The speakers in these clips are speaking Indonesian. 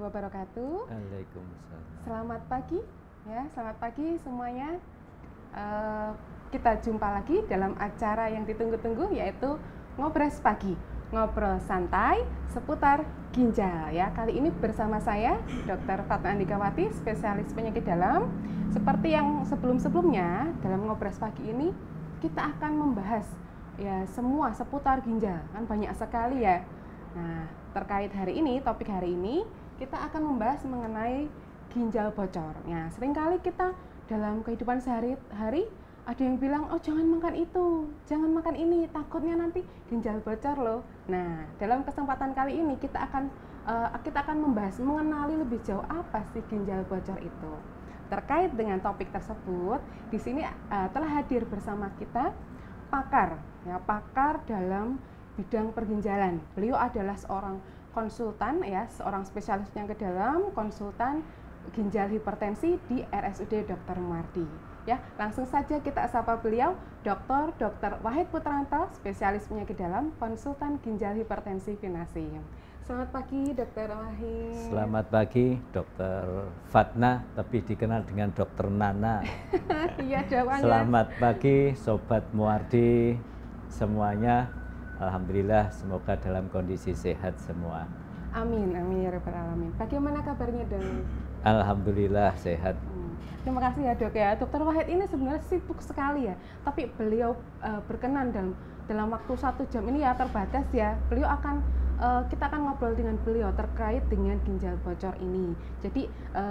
wabarakatuh. Waalaikumsalam. Selamat pagi, ya. Selamat pagi semuanya. Kita jumpa lagi dalam acara yang ditunggu-tunggu, yaitu Ngobras Pagi, ngobrol santai seputar ginjal. Ya, kali ini bersama saya, Dr. Fatna Andikawati, spesialis penyakit dalam. Seperti yang sebelum-sebelumnya, dalam Ngobras Pagi ini kita akan membahas ya semua seputar ginjal. Kan banyak sekali ya. Nah, terkait hari ini, topik hari ini, kita akan membahas mengenai ginjal bocor. Nah, seringkali kita dalam kehidupan sehari-hari ada yang bilang, oh jangan makan itu, jangan makan ini, takutnya nanti ginjal bocor loh. Nah, dalam kesempatan kali ini kita akan membahas mengenali lebih jauh apa sih ginjal bocor itu. Terkait dengan topik tersebut, di sini telah hadir bersama kita pakar, ya pakar dalam bidang perginjalan. Beliau adalah seorang konsultan, ya seorang spesialis penyakit dalam, konsultan ginjal hipertensi di RSUD Dr. Muardi. Ya, langsung saja kita sapa beliau, Dr. Wahid Putranto, spesialis penyakit dalam, konsultan ginjal hipertensi venasi. Selamat pagi, Dr. Wahid. Selamat pagi, Dr. Fatna, tapi dikenal dengan Dr. Nana. Iya, jawabannya. Selamat pagi, Sobat Muardi semuanya. Alhamdulillah, semoga dalam kondisi sehat semua. Amin, amin ya rabbal alamin. Bagaimana kabarnya, Dok? Alhamdulillah sehat. Terima kasih ya, Dok ya. Dr. Wahid ini sebenarnya sibuk sekali ya, tapi beliau berkenan dalam waktu 1 jam ini ya, terbatas ya. Kita akan ngobrol dengan beliau terkait dengan ginjal bocor ini. Jadi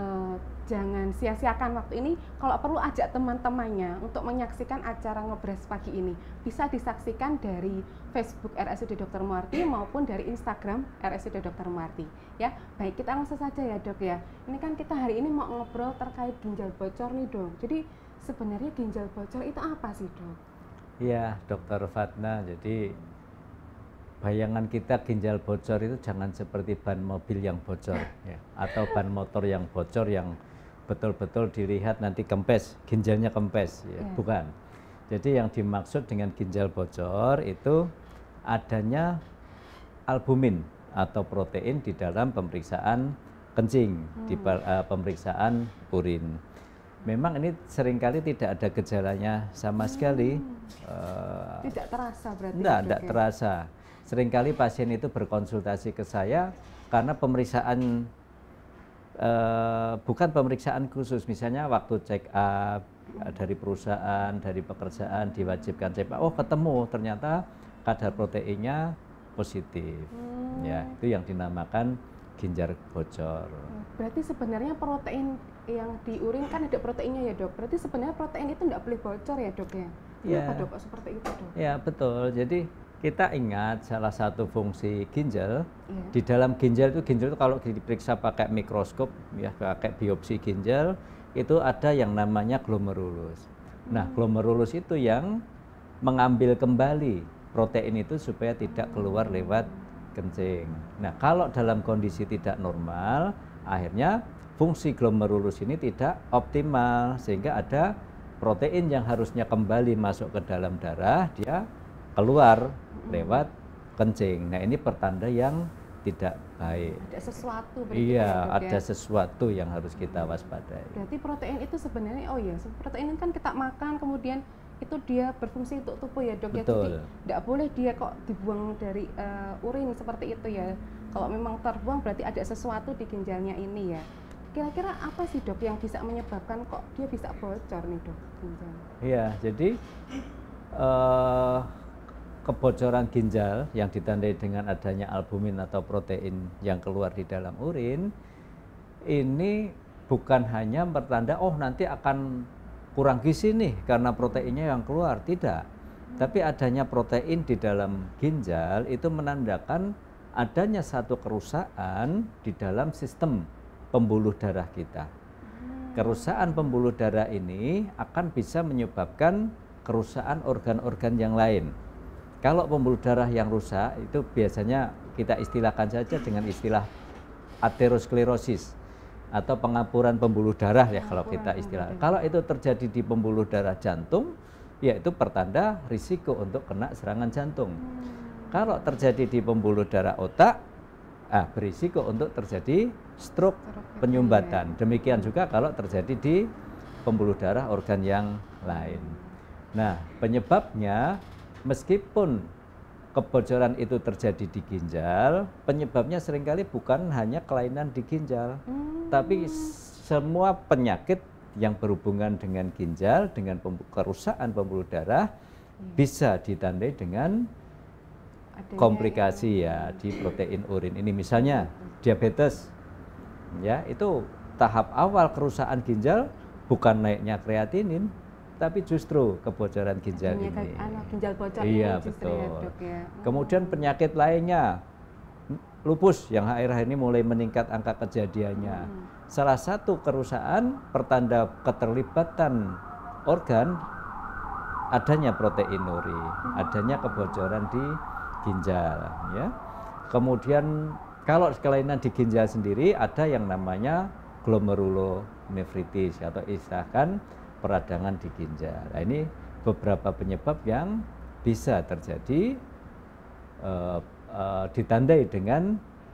jangan sia-siakan waktu ini. Kalau perlu ajak teman-temannya untuk menyaksikan acara Ngobras Pagi ini. Bisa disaksikan dari Facebook RSUD Dr. Muardi maupun dari Instagram RSUD Dr. Muardi. Ya, baik, kita langsung saja ya, Dok ya. Ini kan kita hari ini mau ngobrol terkait ginjal bocor nih, Dok. Jadi sebenarnya ginjal bocor itu apa sih, Dok? Iya, Dr. Fatna. Jadi bayangan kita ginjal bocor itu jangan seperti ban mobil yang bocor ya, atau ban motor yang bocor yang betul-betul dilihat nanti kempes, ginjalnya kempes ya. Bukan. Jadi yang dimaksud dengan ginjal bocor itu adanya albumin atau protein di dalam pemeriksaan kencing, di pemeriksaan urin. Memang ini seringkali tidak ada gejalanya sama sekali. Tidak terasa berarti? Tidak terasa. Seringkali pasien itu berkonsultasi ke saya karena pemeriksaan bukan pemeriksaan khusus, misalnya waktu check up dari perusahaan, dari pekerjaan diwajibkan check up, oh ketemu ternyata kadar proteinnya positif. Ya, itu yang dinamakan ginjal bocor. Berarti sebenarnya protein yang di urin kan ada proteinnya ya, Dok. Berarti sebenarnya protein itu tidak boleh bocor ya, Dok ya? Kenapa, Dok, kok seperti itu, Dok? Ya, betul. Jadi kita ingat salah satu fungsi ginjal di dalam ginjal itu kalau diperiksa pakai mikroskop ya, pakai biopsi ginjal itu ada yang namanya glomerulus. Nah, glomerulus itu yang mengambil kembali protein itu supaya tidak keluar lewat kencing. Nah, kalau dalam kondisi tidak normal, akhirnya fungsi glomerulus ini tidak optimal sehingga ada protein yang harusnya kembali masuk ke dalam darah dia keluar lewat kencing. Nah, ini pertanda yang tidak baik. Ada sesuatu berarti. Iya, ya, Dok, ada sesuatu yang harus kita waspadai. Berarti protein itu sebenarnya, oh ya, protein kan kita makan kemudian itu dia berfungsi untuk tubuh ya, Dok. Betul. Ya, jadi tidak boleh dia kok dibuang dari urin seperti itu ya. Kalau memang terbuang berarti ada sesuatu di ginjalnya ini ya. Kira-kira apa sih, Dok, yang bisa menyebabkan kok dia bisa bocor nih, Dok, ginjal? Iya, jadi kebocoran ginjal yang ditandai dengan adanya albumin atau protein yang keluar di dalam urin ini bukan hanya pertanda oh nanti akan kurang gizi nih karena proteinnya yang keluar, tidak. Tapi adanya protein di dalam ginjal itu menandakan adanya satu kerusakan di dalam sistem pembuluh darah kita. Kerusakan pembuluh darah ini akan bisa menyebabkan kerusakan organ-organ yang lain. Kalau pembuluh darah yang rusak itu biasanya kita istilahkan saja dengan istilah aterosklerosis atau pengapuran pembuluh darah ya kalau kita istilahkan. Kalau itu terjadi di pembuluh darah jantung, ya itu pertanda risiko untuk kena serangan jantung. Kalau terjadi di pembuluh darah otak, berisiko untuk terjadi stroke penyumbatan. Demikian juga kalau terjadi di pembuluh darah organ yang lain. Nah, penyebabnya meskipun kebocoran itu terjadi di ginjal, penyebabnya seringkali bukan hanya kelainan di ginjal, tapi semua penyakit yang berhubungan dengan ginjal, dengan kerusakan pembuluh darah bisa ditandai dengan komplikasi ya di protein urin. Ini misalnya diabetes, ya itu tahap awal kerusakan ginjal bukan naiknya kreatinin, tapi justru kebocoran ginjal ini. Ginjal bocor iya, ini justru betul. ya, Dok, ya. Kemudian penyakit lainnya, lupus yang akhir-akhir ini mulai meningkat angka kejadiannya. Salah satu kerusakan pertanda keterlibatan organ adanya proteinuri, adanya kebocoran di ginjal, ya. Kemudian kalau kelainan di ginjal sendiri ada yang namanya glomerulonefritis atau istilahkan peradangan di ginjal. Nah, ini beberapa penyebab yang bisa terjadi ditandai dengan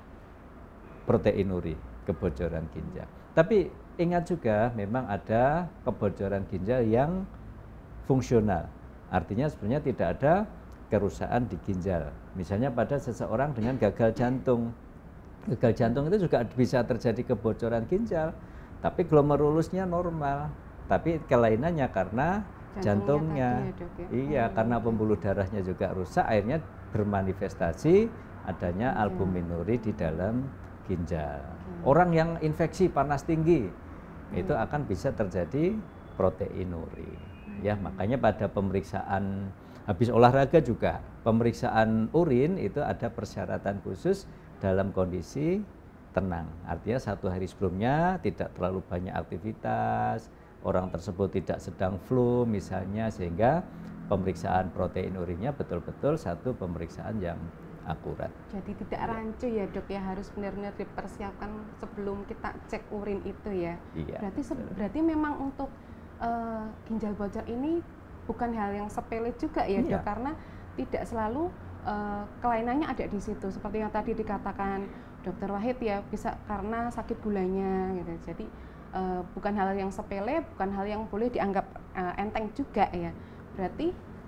proteinuri, kebocoran ginjal. Tapi ingat juga memang ada kebocoran ginjal yang fungsional. Artinya sebenarnya tidak ada kerusakan di ginjal. Misalnya pada seseorang dengan gagal jantung. Gagal jantung itu juga bisa terjadi kebocoran ginjal, tapi glomerulusnya normal. Tapi kelainannya karena jantungnya. Tadi ya, Dok, ya? Iya, karena pembuluh darahnya juga rusak, akhirnya bermanifestasi adanya albuminuri di dalam ginjal. Orang yang infeksi panas tinggi itu akan bisa terjadi proteinuri. Ya, makanya pada pemeriksaan habis olahraga juga, pemeriksaan urin itu ada persyaratan khusus dalam kondisi tenang. Artinya 1 hari sebelumnya tidak terlalu banyak aktivitas, orang tersebut tidak sedang flu misalnya, sehingga pemeriksaan protein urinnya betul-betul satu pemeriksaan yang akurat. Jadi tidak rancu ya, Dok, ya, harus benar-benar dipersiapkan sebelum kita cek urin itu ya. Iya. Berarti memang untuk ginjal bocor ini bukan hal yang sepele juga ya, Dok, karena tidak selalu kelainannya ada di situ. Seperti yang tadi dikatakan Dokter Wahid ya, bisa karena sakit gulanya gitu. Jadi bukan hal yang sepele, bukan hal yang boleh dianggap enteng juga ya. Berarti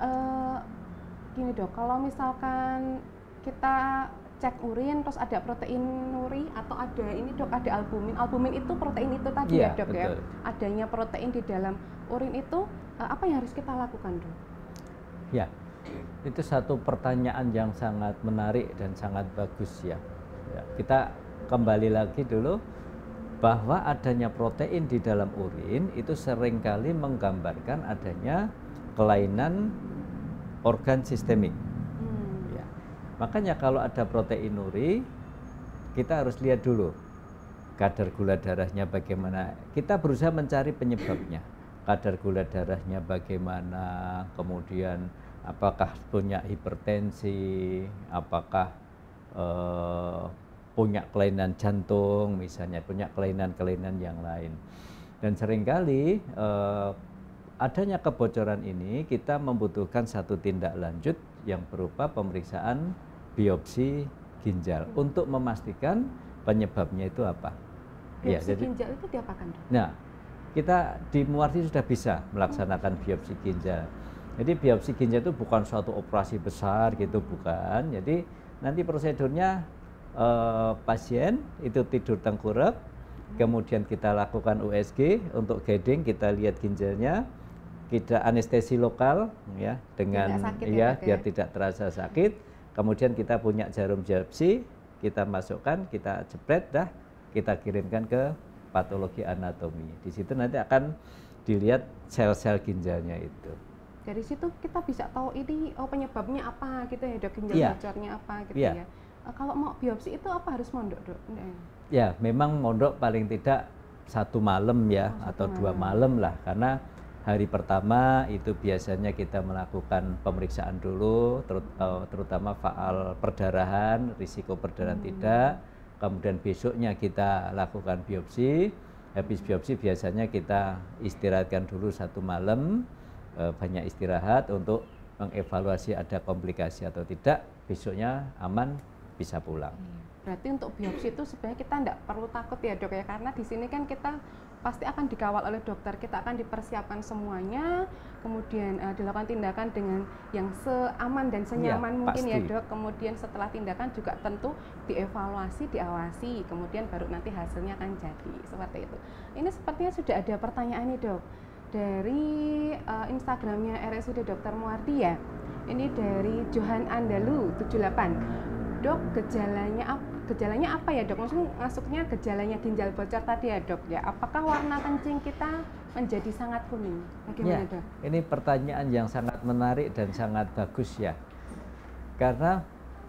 gini, Dok, kalau misalkan kita cek urin terus ada proteinuri atau ada ini, Dok, ada albumin. Albumin itu protein itu tadi ya, Dok, betul. Ya. Adanya protein di dalam urin itu apa yang harus kita lakukan, Dok? Ya. Itu satu pertanyaan yang sangat menarik dan sangat bagus ya. Kita kembali lagi dulu bahwa adanya protein di dalam urin itu seringkali menggambarkan adanya kelainan organ sistemik. Ya. Makanya kalau ada proteinuri, kita harus lihat dulu kadar gula darahnya bagaimana. Kita berusaha mencari penyebabnya. Kadar gula darahnya bagaimana, kemudian apakah punya hipertensi, apakah punya kelainan jantung misalnya, punya kelainan-kelainan yang lain. Dan seringkali adanya kebocoran ini kita membutuhkan satu tindak lanjut yang berupa pemeriksaan biopsi ginjal untuk memastikan penyebabnya itu apa. Biopsi ginjal itu diapakan, Dok? Nah, kita di Muarti sudah bisa melaksanakan biopsi ginjal. Jadi biopsi ginjal itu bukan suatu operasi besar gitu, bukan. Jadi nanti prosedurnya pasien itu tidur tengkurap, kemudian kita lakukan USG untuk guiding, kita lihat ginjalnya, kita anestesi lokal ya dengan biar tidak terasa sakit. Kemudian kita punya jarum biopsi, kita masukkan, kita jepret dah, kita kirimkan ke patologi anatomi. Di situ nanti akan dilihat sel-sel ginjalnya itu. Dari situ kita bisa tahu ini penyebabnya apa gitu ya, Dok, ginjal bocornya apa gitu ya. Kalau mau biopsi itu apa harus mondok, Dok? Ya, memang mondok paling tidak 1 malam ya, atau 2 malam lah, karena hari pertama itu biasanya kita melakukan pemeriksaan dulu, terutama faal perdarahan, risiko perdarahan tidak. Kemudian besoknya kita lakukan biopsi. Habis biopsi biasanya kita istirahatkan dulu 1 malam, banyak istirahat untuk mengevaluasi ada komplikasi atau tidak. Besoknya aman, bisa pulang. Berarti untuk biopsi itu sebenarnya kita tidak perlu takut ya dok ya, karena di sini kan kita pasti akan dikawal oleh dokter, kita akan dipersiapkan semuanya, kemudian dilakukan tindakan dengan yang seaman dan senyaman mungkin ya dok. Kemudian setelah tindakan juga tentu dievaluasi, diawasi, kemudian baru nanti hasilnya akan jadi seperti itu. Ini sepertinya sudah ada pertanyaan nih dok dari Instagramnya RSUD Dr. Muardi ya. Ini dari Johan Andalu 78. Dok, gejalanya apa ya dok? Maksudnya masuknya gejalanya ginjal bocor tadi ya dok ya. Apakah warna kencing kita menjadi sangat kuning? Bagaimana dok? Ini pertanyaan yang sangat menarik dan sangat bagus ya. Karena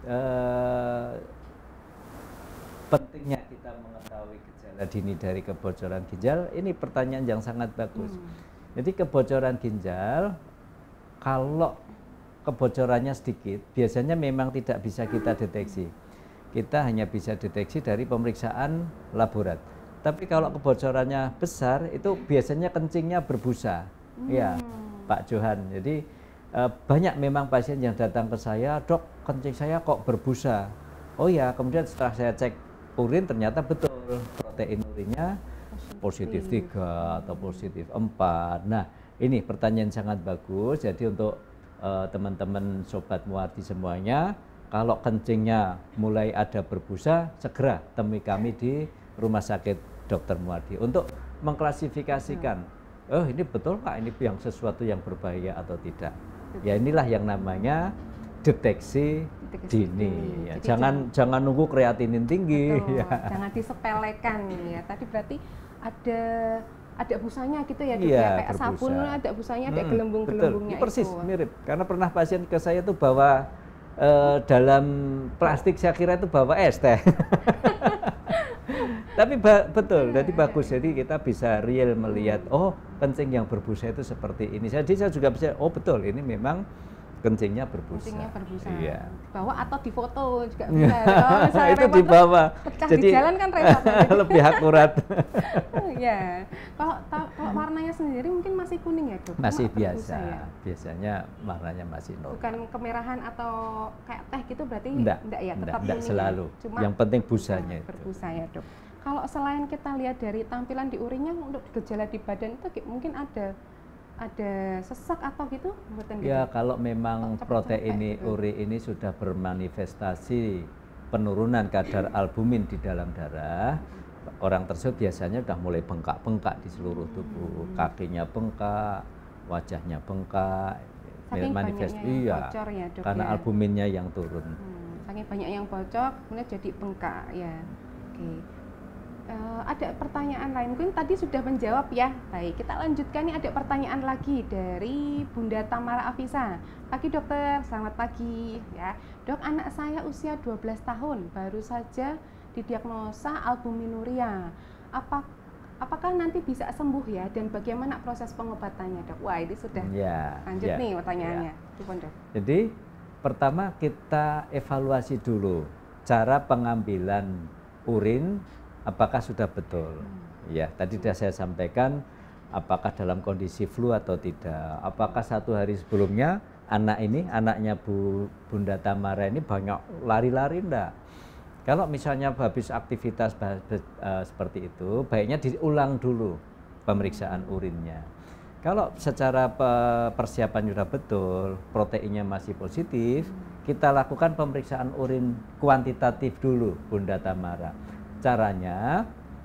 pentingnya kita mengetahui gejala dini dari kebocoran ginjal, ini pertanyaan yang sangat bagus. Jadi kebocoran ginjal, kalau kebocorannya sedikit, biasanya memang tidak bisa kita deteksi. Kita hanya bisa deteksi dari pemeriksaan laborat. Tapi kalau kebocorannya besar, itu biasanya kencingnya berbusa. Ya, Pak Johan. Jadi banyak memang pasien yang datang ke saya, dok, kencing saya kok berbusa. Oh ya, kemudian setelah saya cek urin, ternyata betul protein urinnya positif 3 atau positif 4. Nah, ini pertanyaan sangat bagus. Jadi untuk teman-teman Sobat Muardi semuanya, kalau kencingnya mulai ada berbusa, segera temui kami di Rumah Sakit Dr. Muardi untuk mengklasifikasikan, oh ini betul Pak, ini yang sesuatu yang berbahaya atau tidak. Ya inilah yang namanya deteksi dini. Ya. Jangan nunggu kreatinin tinggi. Betul, ya. Jangan disepelekan ya. Tadi berarti ada busanya gitu ya, dok, iya, ya, kayak berbusa. Sabun ada busanya, ada gelembung-gelembungnya. Persis mirip. Karena pernah pasien ke saya tuh bawa dalam plastik, saya kira itu bawa es teh. Tapi betul, jadi bagus. Jadi kita bisa real melihat, oh kencing yang berbusa itu seperti ini. Jadi saya juga bisa, oh betul, ini memang kencingnya berbusa. Kencingnya berbusa. Iya. Dibawa atau difoto juga bisa. Kalau itu dibawa. pecah Jadi di jalan kan repot. lebih akurat. Ya. Kalau warnanya sendiri mungkin masih kuning ya dok? Masih Cuma biasa. ya? Biasanya warnanya masih normal. Bukan kemerahan atau kayak teh gitu berarti? Enggak ya, tetap enggak kuning. selalu. Cuma yang penting busanya itu. Berbusa ya dok. Kalau selain kita lihat dari tampilan di urinnya, untuk gejala di badan itu mungkin ada sesak atau gitu? Ya kalau memang protein uri ini sudah bermanifestasi penurunan kadar albumin di dalam darah, orang tersebut biasanya sudah mulai bengkak-bengkak di seluruh tubuh, kakinya bengkak, wajahnya bengkak, manifest iya, bocor ya, dok, karena ya? albuminnya yang turun. Saking banyak yang bocor, kemudian jadi bengkak ya. Oke. Ada pertanyaan lain, mungkin tadi sudah menjawab ya. Baik, kita lanjutkan. Ini ada pertanyaan lagi dari Bunda Tamara Afisa. Pagi dokter, selamat pagi ya. Dok, anak saya usia 12 tahun, baru saja didiagnosa albuminuria. Apakah nanti bisa sembuh ya, dan bagaimana proses pengobatannya dok? Wah, ini sudah lanjut nih pertanyaannya. Ya. Jadi pertama kita evaluasi dulu cara pengambilan urin, apakah sudah betul. Ya, tadi sudah saya sampaikan apakah dalam kondisi flu atau tidak. Apakah 1 hari sebelumnya anaknya Bunda Tamara ini banyak lari-lari enggak? Kalau misalnya habis aktivitas seperti itu, baiknya diulang dulu pemeriksaan urinnya. Kalau secara persiapan sudah betul, proteinnya masih positif, kita lakukan pemeriksaan urin kuantitatif dulu, Bunda Tamara. Caranya,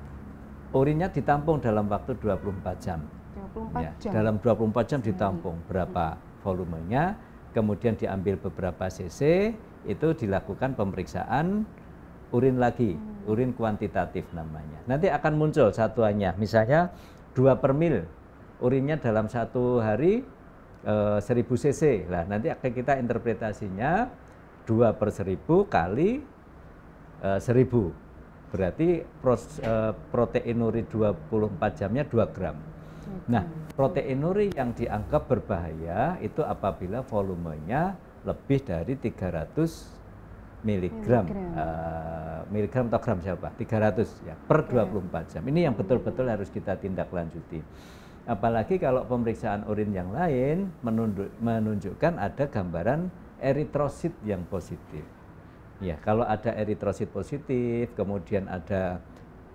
urinnya ditampung dalam waktu 24 jam. 24 jam? Dalam 24 jam ditampung berapa volumenya, kemudian diambil beberapa cc, itu dilakukan pemeriksaan urin lagi, urin kuantitatif namanya. Nanti akan muncul satuannya, misalnya 2 per mil, urinnya dalam 1 hari 1000 cc. Nah, nanti akan kita interpretasinya 2 per 1000 kali 1000. Berarti proteinuri 24 jamnya 2 gram. Nah, proteinuri yang dianggap berbahaya itu apabila volumenya lebih dari 300 miligram. Miligram atau gram siapa? 300 ya, per 24 jam. Ini yang betul-betul harus kita tindak lanjuti. Apalagi kalau pemeriksaan urin yang lain menunjukkan ada gambaran eritrosit yang positif. Ya, kalau ada eritrosit positif, kemudian ada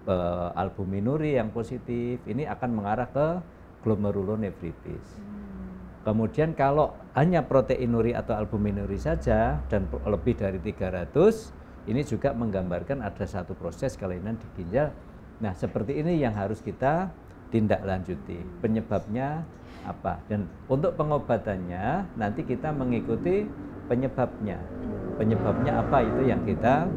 albuminuri yang positif, ini akan mengarah ke glomerulonefritis. Kemudian kalau hanya proteinuri atau albuminuri saja dan lebih dari 300, ini juga menggambarkan ada satu proses kelainan di ginjal. Nah, seperti ini yang harus kita tindak lanjuti. Penyebabnya apa? Dan untuk pengobatannya nanti kita mengikuti penyebabnya. Penyebabnya apa itu yang kita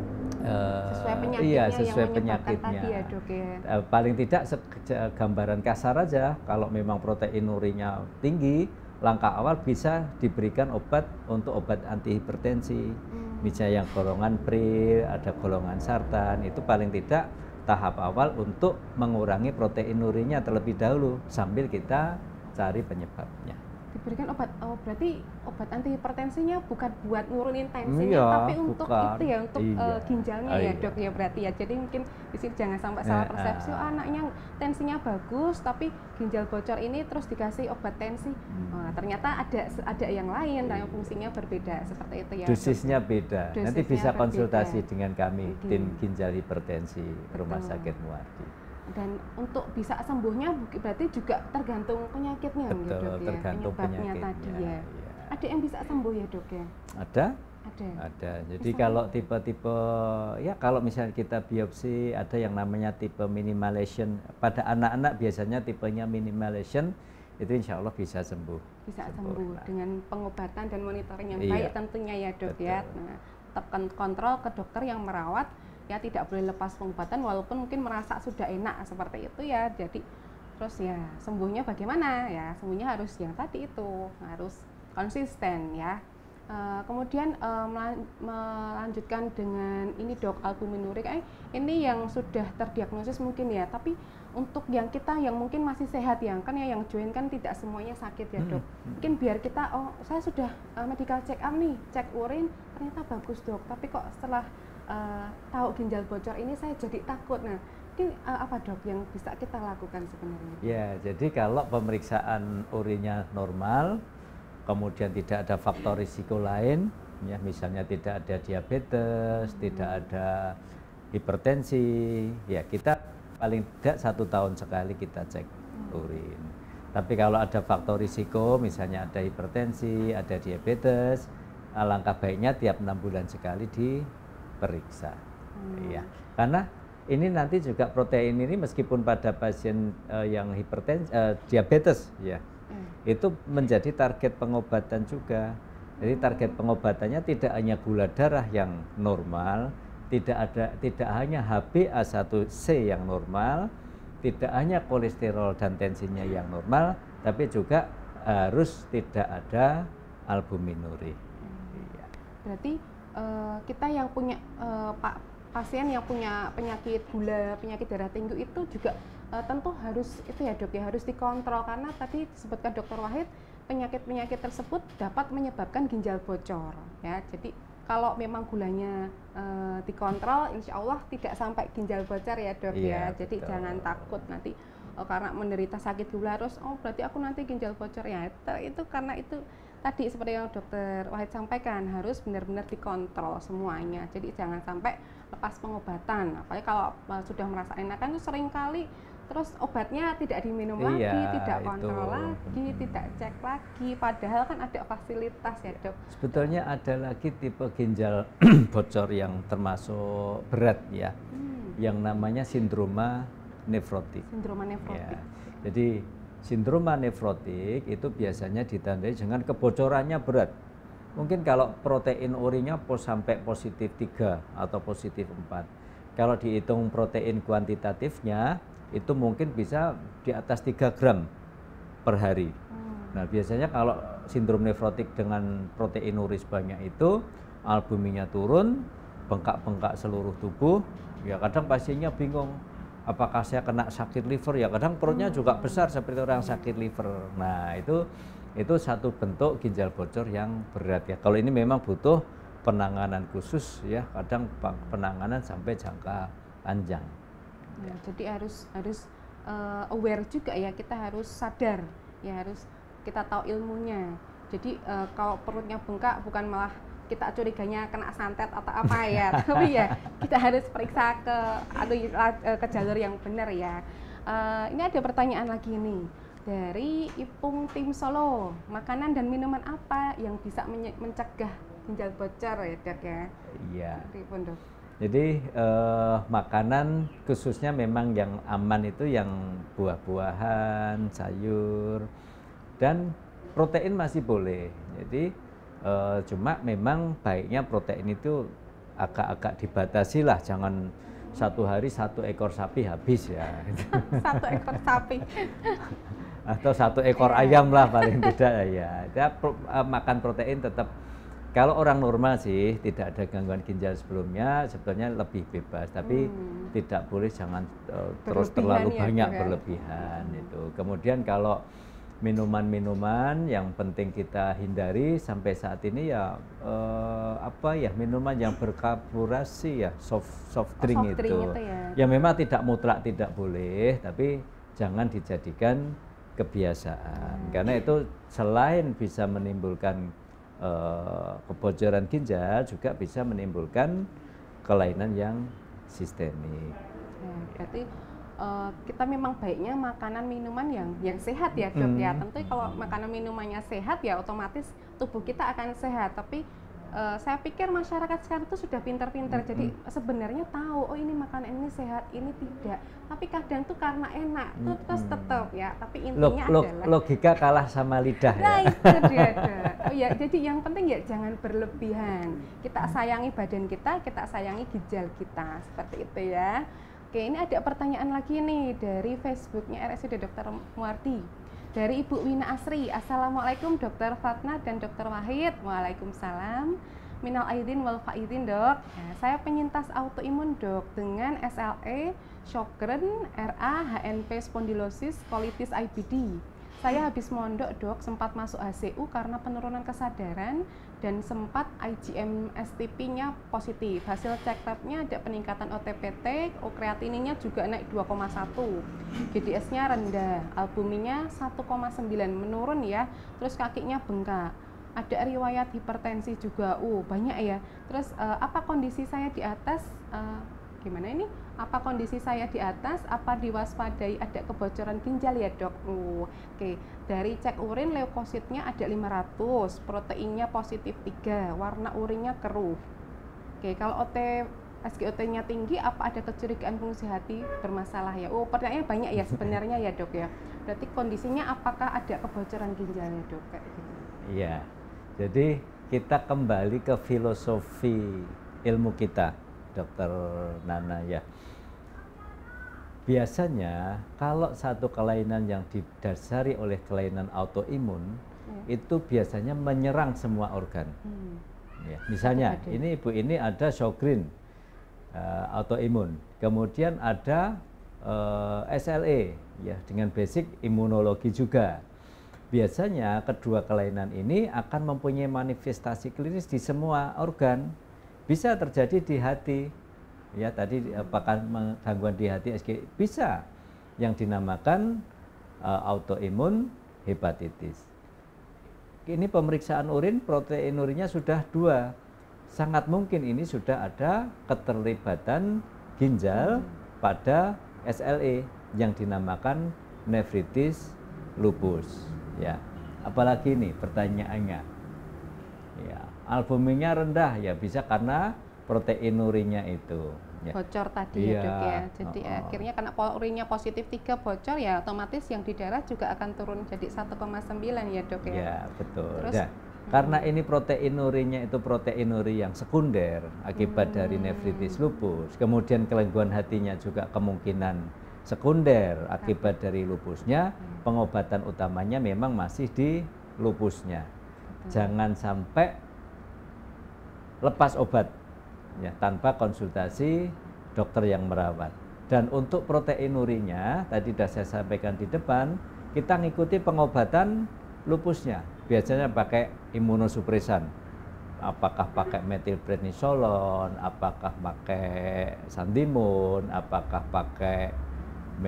sesuai penyakitnya, iya, yang sesuai menyebabkan penyakitnya. tadi ya, Dok, ya. Paling tidak gambaran kasar aja, kalau memang proteinurinya tinggi, langkah awal bisa diberikan obat untuk obat antihipertensi. Misalnya yang golongan pre, ada golongan sartan, itu paling tidak tahap awal untuk mengurangi proteinurinya terlebih dahulu sambil kita cari penyebabnya. Diberikan obat, berarti obat antihipertensinya bukan buat nurunin tensinya, Iya, tapi untuk bukan. itu ya, untuk Iya. ginjalnya ya, Iya. Dok, ya berarti ya. Jadi mungkin di sini jangan sampai salah persepsi, anaknya tensinya bagus tapi ginjal bocor ini terus dikasih obat tensi. Ternyata ada yang lain, yang fungsinya berbeda seperti itu ya. Dosisnya beda. Nanti Dosisnya bisa berbeda. konsultasi dengan kami, tim ginjal hipertensi Rumah Sakit Muardi. Dan untuk bisa sembuhnya berarti juga tergantung penyakitnya, Betul, gitu, Dok, ya. tergantung Penyebabnya penyakitnya. tadi ya. Iya. Ada yang bisa sembuh ya, Dok, ya? Ada? Ada. Ada. Jadi Misalnya? kalau tipe-tipe, ya kalau misalnya kita biopsi, ada yang namanya tipe minimal lesion. Pada anak-anak biasanya tipenya minimal lesion, itu insya Allah bisa sembuh. Bisa Sempurna. sembuh dengan pengobatan dan monitoring yang Iya. baik tentunya ya, Dok, ya. Betul. Nah, tetap kontrol ke dokter yang merawat, ya tidak boleh lepas pengobatan walaupun mungkin merasa sudah enak seperti itu ya. Jadi terus ya sembuhnya bagaimana ya, sembuhnya harus yang tadi itu harus konsisten ya. Kemudian melanjutkan dengan ini, Dok, albuminurik ini yang sudah terdiagnosis mungkin ya, tapi untuk yang kita yang mungkin masih sehat ya kan ya, yang join kan tidak semuanya sakit ya, Dok. Mungkin biar kita, oh saya sudah medical check up nih, cek urin ternyata bagus, Dok, tapi kok setelah tahu ginjal bocor ini saya jadi takut. Nah, mungkin apa, Dok, yang bisa kita lakukan sebenarnya? Ya, jadi kalau pemeriksaan urinnya normal, kemudian tidak ada faktor risiko lain, ya misalnya tidak ada diabetes, tidak ada hipertensi, ya kita paling tidak 1 tahun sekali kita cek urin. Tapi kalau ada faktor risiko, misalnya ada hipertensi, ada diabetes, alangkah baiknya tiap 6 bulan sekali diperiksa. Ya, karena ini nanti juga protein ini meskipun pada pasien yang diabetes, ya, itu menjadi target pengobatan juga. Jadi target pengobatannya tidak hanya gula darah yang normal, tidak hanya HbA1c yang normal, tidak hanya kolesterol dan tensinya yang normal, tapi juga harus tidak ada albuminuri. Berarti kita yang punya pasien yang punya penyakit gula, penyakit darah tinggi itu juga tentu harus itu ya, Dok, ya harus dikontrol, karena tadi disebutkan Dr. Wahid penyakit-penyakit tersebut dapat menyebabkan ginjal bocor ya. Jadi kalau memang gulanya dikontrol, insya Allah tidak sampai ginjal bocor ya, Dok, ya. Jadi betul. jangan takut nanti karena menderita sakit gula harus berarti aku nanti ginjal bocor ya. Itu karena itu tadi seperti yang Dokter Wahid sampaikan, harus benar-benar dikontrol semuanya. Jadi jangan sampai lepas pengobatan. Apalagi kalau sudah merasa enakan itu sering kali terus obatnya tidak diminum lagi, tidak kontrol lagi, tidak cek lagi, padahal kan ada fasilitas ya, Dok. Sebetulnya ada lagi tipe ginjal bocor yang termasuk berat ya, yang namanya sindroma nefrotik. Sindroma nefrotik. Ya. Jadi sindroma nefrotik itu biasanya ditandai dengan kebocorannya berat. Mungkin kalau protein urinnya sampai positif 3 atau positif 4. Kalau dihitung protein kuantitatifnya itu mungkin bisa di atas 3 gram per hari. Nah, biasanya kalau sindrom nefrotik dengan proteinuris banyak itu, albuminnya turun, bengkak-bengkak seluruh tubuh, ya kadang pasiennya bingung, apakah saya kena sakit liver, ya kadang perutnya juga besar seperti orang sakit liver. Nah, itu satu bentuk ginjal bocor yang berat ya. Kalau ini memang butuh penanganan khusus ya, kadang penanganan sampai jangka panjang. Ya, jadi harus aware juga ya, kita harus sadar ya, harus kita tahu ilmunya. Jadi kalau perutnya bengkak bukan malah kita curiganya kena santet atau apa ya, tapi ya kita harus periksa ke jalur yang benar ya. Ini ada pertanyaan lagi nih dari Ipung Tim Solo, makanan dan minuman apa yang bisa mencegah ginjal bocor ya Dok ya? Iya. Pripun, Dok? Jadi makanan khususnya memang yang aman itu yang buah-buahan, sayur, dan protein masih boleh. Jadi cuma memang baiknya protein itu agak-agak dibatasi lah, jangan satu hari 1 ekor sapi habis ya. 1 ekor sapi. Atau 1 ekor ayam lah paling tidak ya. Makan protein tetap. Kalau orang normal sih tidak ada gangguan ginjal sebelumnya sebetulnya lebih bebas, tapi tidak boleh jangan terus terlalu banyak berlebihan itu. Kemudian kalau minuman-minuman yang penting kita hindari sampai saat ini ya minuman yang berkarborasi ya soft drink itu ya memang tidak mutlak tidak boleh, tapi jangan dijadikan kebiasaan karena itu selain bisa menimbulkan kebocoran ginjal juga bisa menimbulkan kelainan yang sistemik. Berarti kita memang baiknya makanan minuman yang sehat ya Dok ya. Tentu kalau makanan minumannya sehat ya otomatis tubuh kita akan sehat. Tapi saya pikir masyarakat sekarang itu sudah pintar-pintar. Jadi sebenarnya tahu oh ini makanan ini sehat, ini tidak. Tapi kadang tuh karena enak terus tetap ya. Tapi intinya adalah logika kalah sama lidah ya. Nah itu dia. Oh ya, jadi yang penting ya jangan berlebihan. Kita sayangi badan kita sayangi ginjal kita. Seperti itu ya. Oke, ini ada pertanyaan lagi nih dari Facebooknya RSUD Dr. Muardi. Dari Ibu Wina Asri, Assalamualaikum Dr. Fatna dan Dr. Wahid. Waalaikumsalam. Minal aidin wal faidin Dok. Nah, saya penyintas autoimun Dok dengan SLE, Sjögren, RA, HNP spondylosis, colitis IBD. Saya habis mondok Dok, sempat masuk HCU karena penurunan kesadaran dan sempat IgM STP-nya positif. Hasil cek labnya ada peningkatan OTPT, kreatininnya juga naik 2,1. GDS-nya rendah, albuminnya 1,9 menurun ya. Terus kakinya bengkak. Ada riwayat hipertensi juga. Banyak ya. Terus apa kondisi saya di atas? Gimana ini? Apa kondisi saya di atas? Apa diwaspadai ada kebocoran ginjal ya Dok? Oke. Dari cek urin leukositnya ada 500, proteinnya positif 3, warna urinnya keruh. Oke, kalau SGOT-nya tinggi, apa ada kecurigaan fungsi hati bermasalah ya? Pertanyaannya banyak ya sebenarnya ya Dok ya. Berarti kondisinya apakah ada kebocoran ginjal ya Dok? Kayak gitu. Iya. Jadi kita kembali ke filosofi ilmu kita, Dokter Nana ya. Biasanya kalau satu kelainan yang didasari oleh kelainan autoimun itu biasanya menyerang semua organ. Ya, misalnya ini ibu ini ada Sjögren autoimun, kemudian ada SLE ya dengan basic imunologi juga. Biasanya kedua kelainan ini akan mempunyai manifestasi klinis di semua organ. Bisa terjadi di hati. Ya, tadi apakah gangguan di hati SG bisa yang dinamakan autoimun hepatitis. Ini pemeriksaan urin, protein urinnya sudah 2. Sangat mungkin ini sudah ada keterlibatan ginjal pada SLE yang dinamakan nefritis lupus. Ya, apalagi ini pertanyaannya. Ya, albuminnya rendah ya bisa karena protein urinnya itu ya. Bocor tadi ya Dok ya. Jadi akhirnya karena urinnya positif 3 bocor ya otomatis yang di darah juga akan turun jadi 1,9 ya Dok ya. Ya betul. Terus, karena ini protein urinnya itu protein uri yang sekunder akibat dari nefritis lupus. Kemudian gangguan hatinya juga kemungkinan sekunder akibat dari lupusnya. Pengobatan utamanya memang masih di lupusnya. Jangan sampai lepas obat ya tanpa konsultasi dokter yang merawat. Dan untuk protein urinya tadi sudah saya sampaikan di depan, kita ngikuti pengobatan lupusnya. Biasanya pakai imunosupresan. Apakah pakai metilprednisolon, apakah pakai sandimun, apakah pakai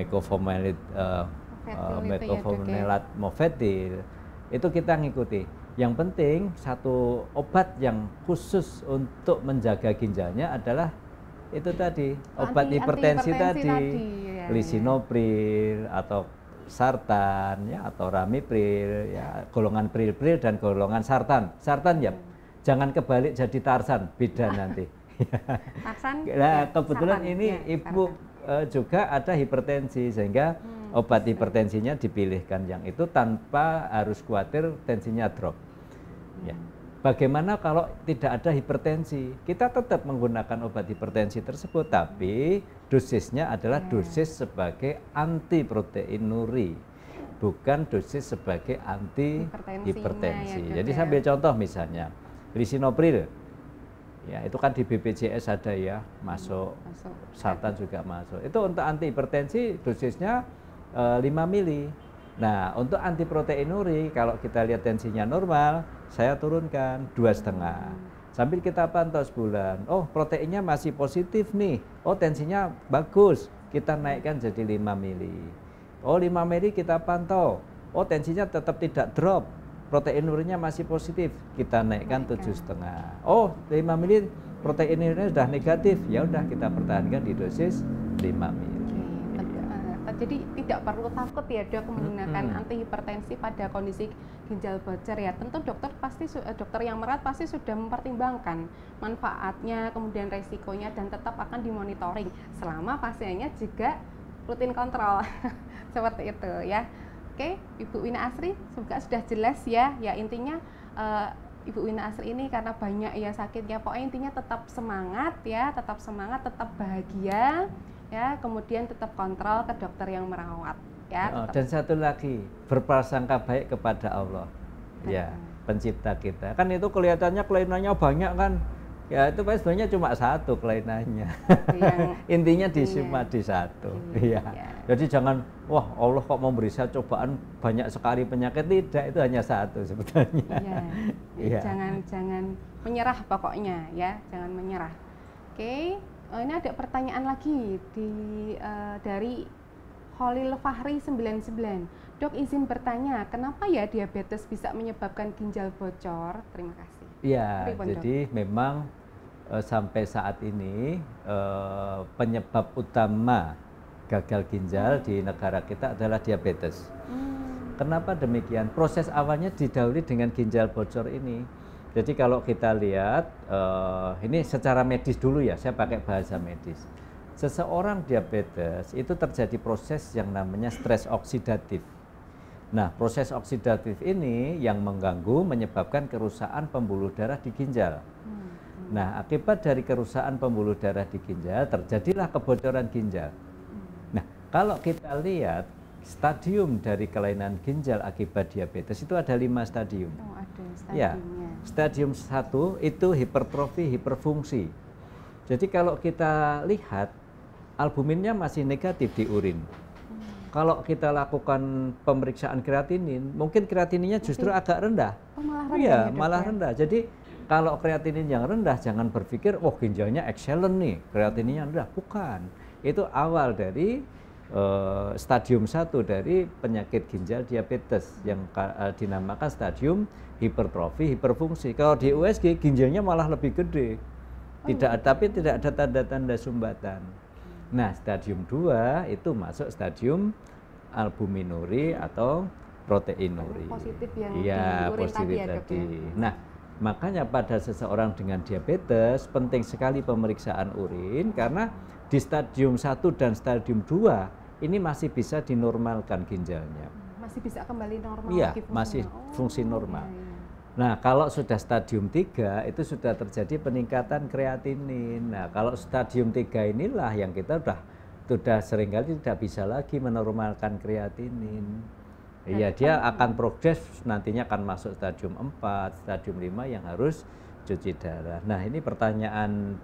mecofenidat mofetil, itu kita ngikuti. Yang penting satu obat yang khusus untuk menjaga ginjalnya adalah itu tadi, obat hipertensi tadi, ya, lisinopril atau sartan ya, atau ramipril ya, golongan pril-pril dan golongan sartan. Sartan ya, jangan kebalik jadi Tarsan, beda nanti. Tarsan. Nah, kebetulan sartan, ini ya, ibu juga ada hipertensi, sehingga obat hipertensinya dipilihkan yang itu tanpa harus khawatir tensinya drop. Ya. Bagaimana kalau tidak ada hipertensi? Kita tetap menggunakan obat hipertensi tersebut, tapi dosisnya adalah dosis sebagai anti proteinuri, bukan dosis sebagai anti hipertensi. Ya, jadi saya ambil contoh misalnya lisinopril, ya itu kan di BPJS ada ya, masuk. Sartan juga masuk. Itu untuk anti hipertensi dosisnya 5 mili. Nah, untuk anti proteinuri kalau kita lihat tensinya normal, saya turunkan 2,5. Sambil kita pantau sebulan. Oh, proteinnya masih positif nih. Oh, tensinya bagus. Kita naikkan jadi 5 mili. Oh, 5 mili kita pantau. Oh, tensinya tetap tidak drop. Proteinurinya masih positif. Kita naikkan 7,5. Oh, 5 mili proteinurinya sudah negatif. Ya udah kita pertahankan di dosis 5 mili. Jadi tidak perlu takut ya dok menggunakan anti hipertensi pada kondisi ginjal bocor ya. Tentu dokter yang merawat pasti sudah mempertimbangkan manfaatnya, kemudian resikonya, dan tetap akan dimonitoring selama pasiennya juga rutin kontrol. Seperti itu ya. Oke, Ibu Wina Asri, semoga sudah jelas ya. Ya intinya Ibu Wina Asri ini karena banyak ya sakitnya, pokoknya intinya tetap semangat ya, tetap semangat, tetap bahagia. Ya, kemudian tetap kontrol ke dokter yang merawat ya. Dan satu lagi, berprasangka baik kepada Allah. Ya, pencipta kita. Kan itu kelihatannya kelainannya banyak kan. Ya, itu sebenarnya cuma satu kelainannya. Intinya cuma di satu. Iya. Jadi jangan wah Allah kok memberi saya cobaan banyak sekali penyakit, tidak, itu hanya satu sebetulnya. Iya. Jangan menyerah pokoknya ya, jangan menyerah. Oke. Ini ada pertanyaan lagi dari Khalil Fahri 99. Dok, izin bertanya, kenapa ya diabetes bisa menyebabkan ginjal bocor? Terima kasih. Ya, jadi memang sampai saat ini penyebab utama gagal ginjal di negara kita adalah diabetes. Kenapa demikian? Proses awalnya didahului dengan ginjal bocor ini. Jadi kalau kita lihat, ini secara medis dulu ya, saya pakai bahasa medis. Seseorang diabetes itu terjadi proses yang namanya stres oksidatif. Nah, proses oksidatif ini yang mengganggu menyebabkan kerusakan pembuluh darah di ginjal. Nah, akibat dari kerusakan pembuluh darah di ginjal, terjadilah kebocoran ginjal. Nah, kalau kita lihat, stadium dari kelainan ginjal akibat diabetes itu ada 5 stadium. Oh, ada stadiumnya. Ya, stadium 1 itu hipertrofi hiperfungsi. Jadi kalau kita lihat albuminnya masih negatif di urin. Kalau kita lakukan pemeriksaan kreatinin, mungkin kreatininnya justru agak rendah. Oh, malah rendah. Iya, malah rendah. Jadi kalau kreatinin yang rendah, jangan berpikir, oh ginjalnya excellent nih, kreatininnya rendah. Bukan. Itu awal dari stadium 1 dari penyakit ginjal diabetes yang dinamakan stadium hipertrofi hiperfungsi. Kalau di USG ginjalnya malah lebih gede. Tapi tidak ada tanda-tanda sumbatan. Nah, stadium 2 itu masuk stadium albuminuri atau proteinuri. Positif yang iya, positif tadi. Nah, makanya pada seseorang dengan diabetes penting sekali pemeriksaan urin, karena di stadium 1 dan stadium 2 ini masih bisa dinormalkan ginjalnya. Masih bisa kembali normal? Iya, masih fungsi normal. Nah, kalau sudah stadium 3 itu sudah terjadi peningkatan kreatinin. Nah, kalau stadium 3 inilah yang kita sudah seringkali tidak bisa lagi menormalkan kreatinin. Iya, dia akan progres, nantinya akan masuk stadium 4, stadium 5 yang harus cuci darah. Nah, ini pertanyaan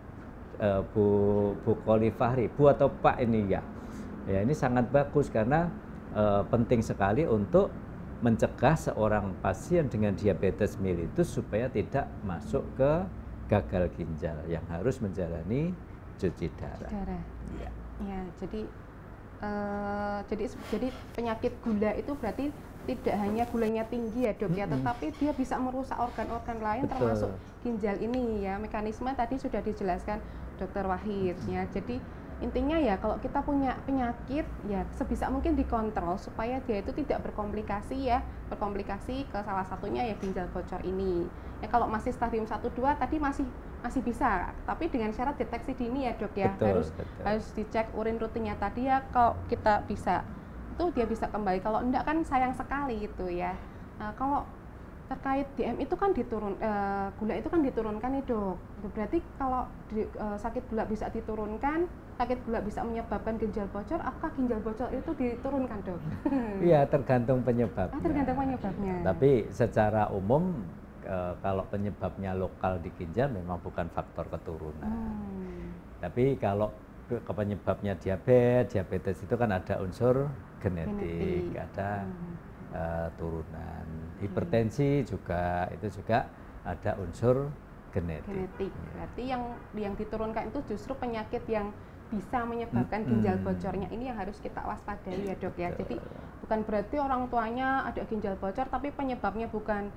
Bu Khalil Fahri, Bu atau Pak ini ya. Ya, ini sangat bagus karena penting sekali untuk mencegah seorang pasien dengan diabetes mellitus supaya tidak masuk ke gagal ginjal yang harus menjalani cuci darah. Ya, jadi jadi penyakit gula itu berarti tidak hanya gulanya tinggi ya dok ya, tetapi dia bisa merusak organ-organ lain. Betul. Termasuk ginjal ini ya. Mekanisme tadi sudah dijelaskan Dokter Wahid ya. Jadi intinya ya kalau kita punya penyakit ya sebisa mungkin dikontrol supaya dia itu tidak berkomplikasi ke salah satunya ya ginjal bocor ini. Ya kalau masih stadium 1-2 tadi masih bisa, tapi dengan syarat deteksi dini ya dok ya. Betul. Harus dicek urin rutinnya tadi ya, kalau kita bisa itu dia bisa kembali, kalau enggak kan sayang sekali gitu ya. Kalau terkait DM itu kan gula itu kan diturunkan nih dok. Berarti kalau sakit gula bisa diturunkan, sakit gula bisa menyebabkan ginjal bocor, apakah ginjal bocor itu diturunkan dok? Iya, tergantung penyebabnya. Tergantung penyebabnya. Tapi secara umum kalau penyebabnya lokal di ginjal memang bukan faktor keturunan. Tapi kalau penyebabnya diabetes itu kan ada unsur genetik. Ada turunan. Hipertensi juga ada unsur genetik. Berarti yang diturunkan itu justru penyakit yang bisa menyebabkan ginjal bocornya ini yang harus kita waspadai ya dok ya. Jadi bukan berarti orang tuanya ada ginjal bocor tapi penyebabnya bukan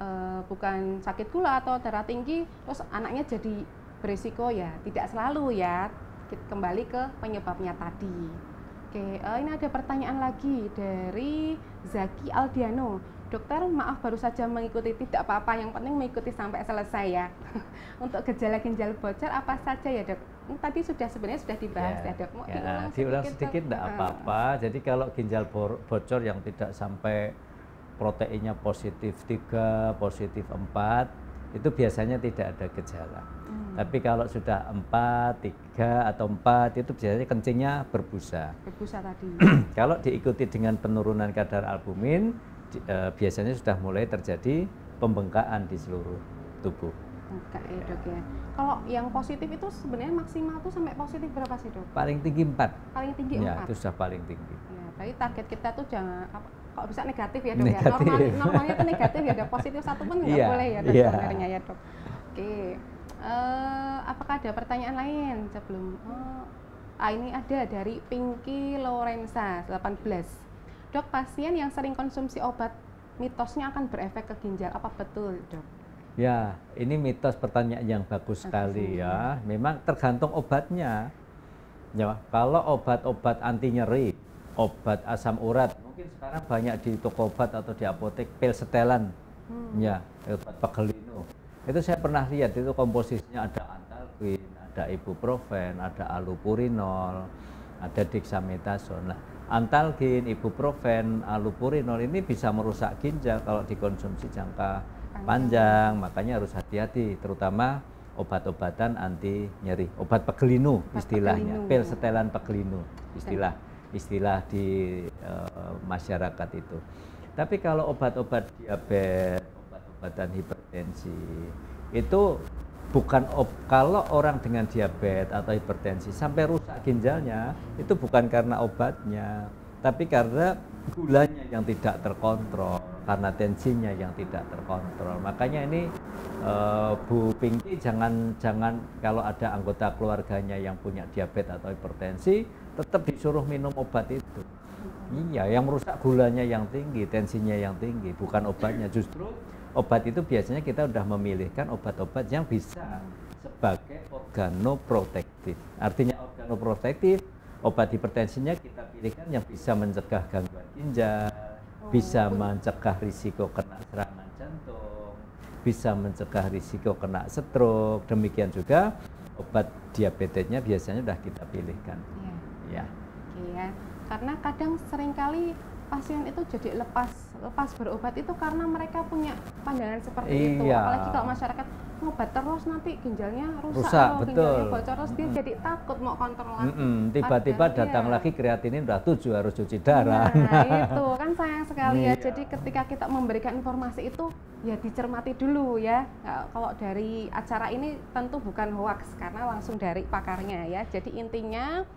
sakit gula atau darah tinggi terus anaknya jadi berisiko ya, tidak selalu ya. Kembali ke penyebabnya tadi. Oke, ini ada pertanyaan lagi dari Zaki Aldiano. Dokter, maaf baru saja mengikuti, tidak apa-apa, yang penting mengikuti sampai selesai ya. Untuk gejala ginjal bocor apa saja ya dok? Tadi sebenarnya sudah dibahas ya dok. Diulang sedikit tidak apa-apa. Jadi kalau ginjal bocor yang tidak sampai proteinnya positif 3, positif 4, itu biasanya tidak ada gejala. Tapi kalau sudah 4, 3 atau 4 itu biasanya kencingnya berbusa. Berbusa tadi. Kalau diikuti dengan penurunan kadar albumin, biasanya sudah mulai terjadi pembengkakan di seluruh tubuh. Oke dok ya. Kalau yang positif itu sebenarnya maksimal tuh sampai positif berapa sih dok? Paling tinggi 4. Paling tinggi 4? Ya, itu sudah paling tinggi. Ya, berarti target kita tuh jangan kok bisa negatif ya dok negatif. Ya? Normalnya tuh negatif ya dok, positif 1 pun nggak boleh ya dok sebenarnya ya dok. Oke. Apakah ada pertanyaan lain sebelum ini ada dari Pinky Lorenza 18. Dok, pasien yang sering konsumsi obat mitosnya akan berefek ke ginjal, apa betul dok? Ya, ini mitos, pertanyaan yang bagus sekali ya. Memang tergantung obatnya. Ya, kalau obat-obat anti nyeri, obat asam urat, mungkin sekarang banyak di toko obat atau di apotek pil setelan, ya, obat pegelino. Itu saya pernah lihat, itu komposisinya ada antalgin, ada ibuprofen, ada allopurinol, ada dexamethasone. Nah, antalgin, ibuprofen, allopurinol ini bisa merusak ginjal kalau dikonsumsi jangka panjang, makanya harus hati-hati, terutama obat-obatan anti nyeri, obat pegelino istilahnya, pil setelan pegelino istilah di masyarakat itu. Tapi kalau obat-obat diabetes, obat-obatan hipertensi itu bukan kalau orang dengan diabetes atau hipertensi sampai rusak ginjalnya itu bukan karena obatnya, tapi karena gulanya yang tidak terkontrol, karena tensinya yang tidak terkontrol. Makanya ini Bu Pinky jangan kalau ada anggota keluarganya yang punya diabetes atau hipertensi tetap disuruh minum obat itu. Iya, yang merusak gulanya yang tinggi, tensinya yang tinggi, bukan obatnya. Justru obat itu biasanya kita sudah memilihkan obat-obat yang bisa sebagai organoprotektif. Artinya organoprotektif, obat hipertensinya kita pilihkan yang bisa mencegah gangguan ginjal, bisa mencegah risiko kena serangan jantung, bisa mencegah risiko kena stroke. Demikian juga obat diabetesnya biasanya sudah kita pilihkan. Ya. Oke ya. Karena kadang seringkali pasien itu jadi lepas berobat itu karena mereka punya pandangan seperti itu. Apalagi kalau masyarakat ngobat terus nanti ginjalnya rusak ginjalnya bocor terus dia jadi takut mau kontrol lagi. Tiba-tiba datang lagi kreatinin udah 7 harus cuci darah. Nah, itu kan sayang sekali ya. Jadi ketika kita memberikan informasi itu ya dicermati dulu ya. Nah, kalau dari acara ini tentu bukan hoax karena langsung dari pakarnya ya. Jadi intinya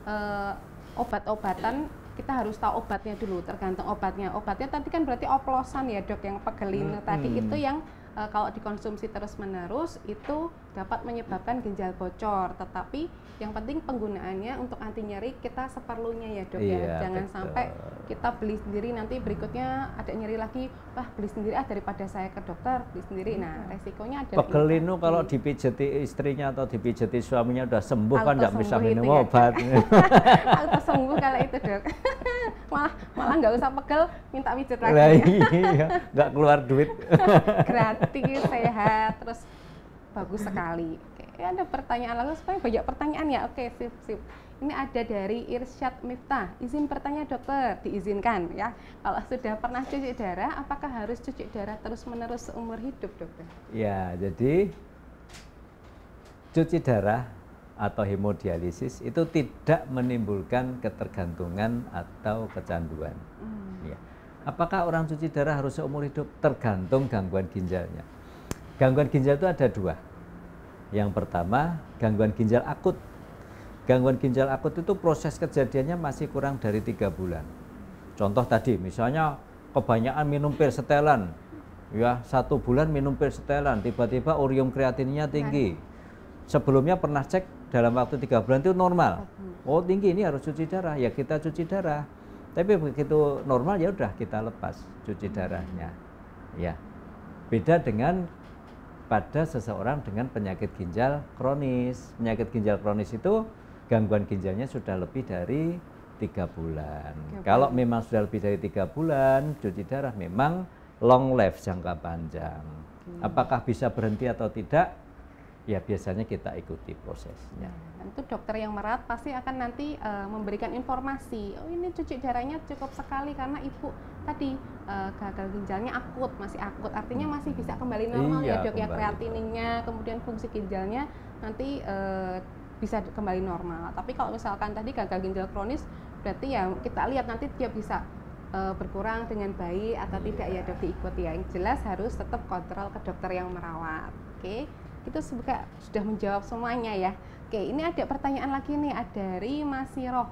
obat-obatan kita harus tahu obatnya dulu, tergantung obatnya. Obatnya tadi kan berarti oplosan ya dok, yang pegelino tadi itu yang kalau dikonsumsi terus-menerus itu dapat menyebabkan ginjal bocor. Tetapi yang penting penggunaannya untuk anti nyeri kita seperlunya ya dok ya. Iya, Jangan betul. sampai kita beli sendiri nanti berikutnya ada nyeri lagi, wah beli sendiri daripada saya ke dokter beli sendiri. Nah resikonya adalah Pegel itu kalau dipijeti istrinya atau dipijeti suaminya udah sembuh kan, nggak bisa sembuh minum itu ya, obat. auto sembuh kalau itu dok. malah nggak usah pegel, minta pijet lagi. Lah Ya. iya, nggak keluar duit. Gratis, sehat, terus bagus sekali. Oke, ada pertanyaan lagi supaya banyak pertanyaan ya. Oke, sip. Ini ada dari Irsyad Miftah. Izin bertanya dokter, diizinkan ya. Kalau sudah pernah cuci darah, apakah harus cuci darah terus-menerus seumur hidup dokter? Ya, jadi cuci darah atau hemodialisis itu tidak menimbulkan ketergantungan atau kecanduan. Ya. Apakah orang cuci darah harus seumur hidup? Tergantung gangguan ginjalnya. Gangguan ginjal itu ada dua. Yang pertama, gangguan ginjal akut. Gangguan ginjal akut itu proses kejadiannya masih kurang dari 3 bulan. Contoh tadi, misalnya kebanyakan minum pil setelan, ya 1 bulan minum pil setelan, tiba-tiba urium kreatinnya tinggi. Sebelumnya pernah cek dalam waktu 3 bulan itu normal. Oh tinggi, ini harus cuci darah, ya kita cuci darah. Tapi begitu normal ya udah kita lepas cuci darahnya. Ya, beda dengan pada seseorang dengan penyakit ginjal kronis. Penyakit ginjal kronis itu gangguan ginjalnya sudah lebih dari 3 bulan. Kalau memang sudah lebih dari 3 bulan, cuci darah memang long life, jangka panjang. Apakah bisa berhenti atau tidak? Ya biasanya kita ikuti prosesnya. Tentu dokter yang merawat pasti akan nanti memberikan informasi. Oh ini cuci darahnya cukup sekali karena ibu tadi gagal ginjalnya akut, masih akut. Artinya masih bisa kembali normal ya dok ya, kreatininnya, kemudian fungsi ginjalnya nanti bisa kembali normal. Tapi kalau misalkan tadi gagal ginjal kronis, berarti ya kita lihat nanti dia bisa berkurang dengan baik atau tidak ya dok, diikuti ya. Yang jelas harus tetap kontrol ke dokter yang merawat. Oke, itu sudah menjawab semuanya ya. Oke, ini ada pertanyaan lagi nih, dari Masiroh